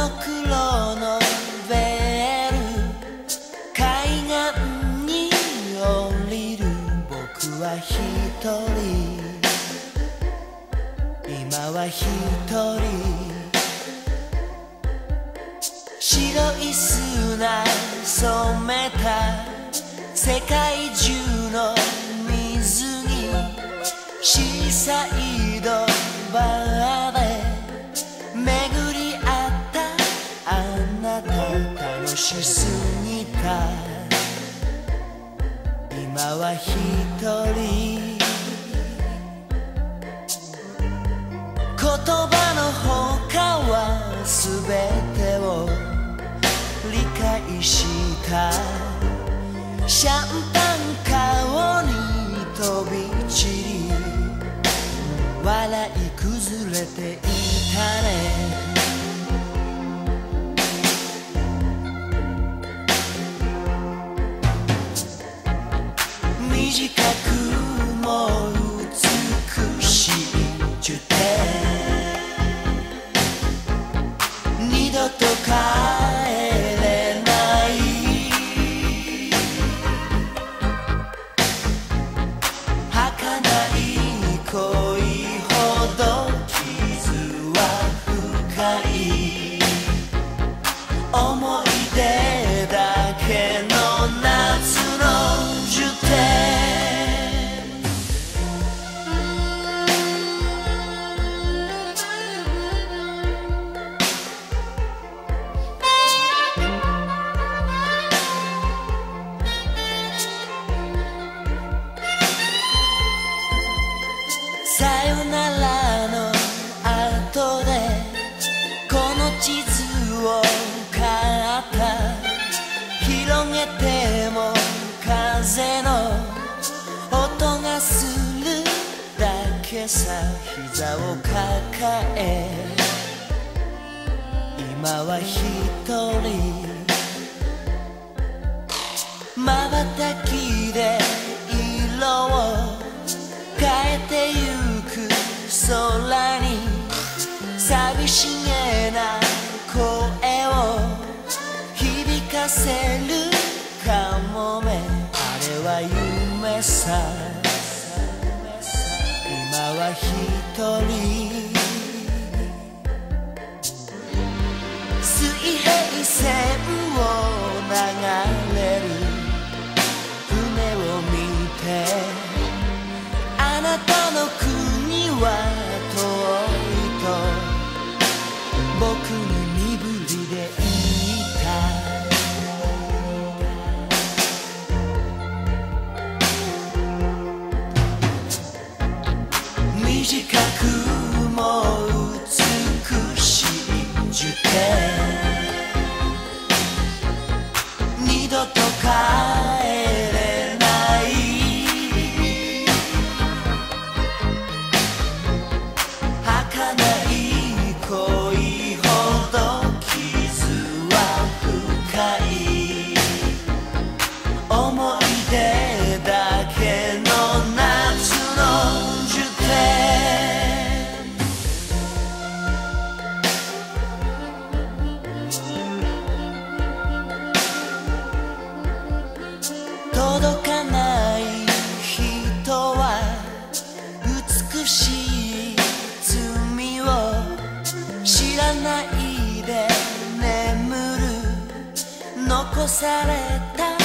黒のベール、海岸に降りる僕は一人、今は一人。白い砂染めた世界中の水に、シーサイドバーで巡り合ったあなた、楽しすぎた。今は一人。言葉の他は全てを理解した。シャンパン顔に飛び散り、笑い崩れていたね。短くも美しい樹底、二度と帰れない儚い恋ほど傷は深い。思い出だけの夏の樹底、さよならの後でこの地図を買った。広げても風の音がするだけさ。膝を抱え今は一人。瞬きで色を変えてゆく空に、寂しげな声を響かせるかもめ。あれは夢さ、今は一人。水平線を流れる船を見て、あなたの国は遠いと僕に身振りで言いた。短くも美しい樹底、二度と帰れない儚い恋ほど傷は深い。思い出だけの夏の樹底、届かない人は美しい罪を知らないで眠る。残された